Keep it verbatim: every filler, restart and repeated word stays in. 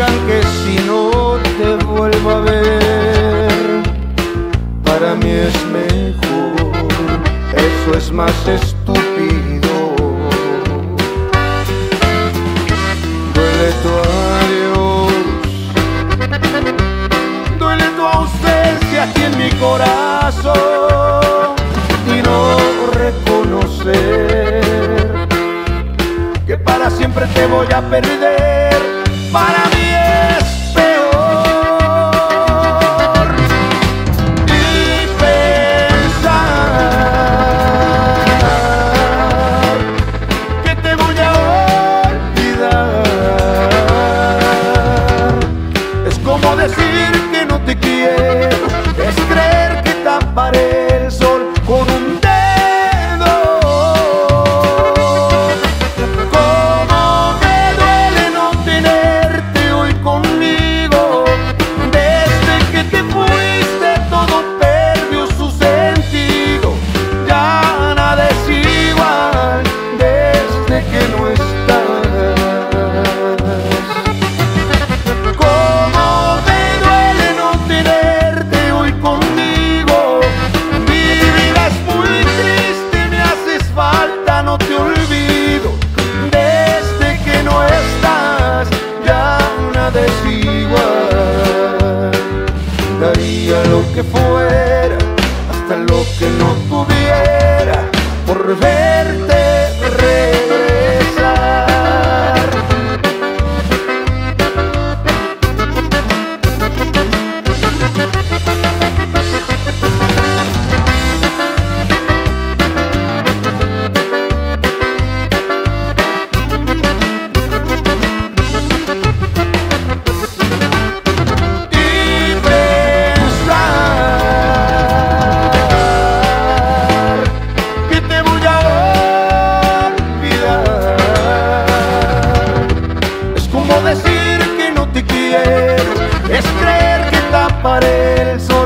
digan que si no te vuelvo a ver, para mí es mejor, eso es más estúpido. Duele tu adiós, duele tu ausencia aquí en mi corazón, y no reconocer que para siempre te voy a perder, para mí es peor. Y pensar que te voy a olvidar es como decir que no te quiero, es creer que taparé el sol con un lo que fuera, hasta lo que no tuviera, por verte regresar. Decir que no te quiero es creer que taparé el sol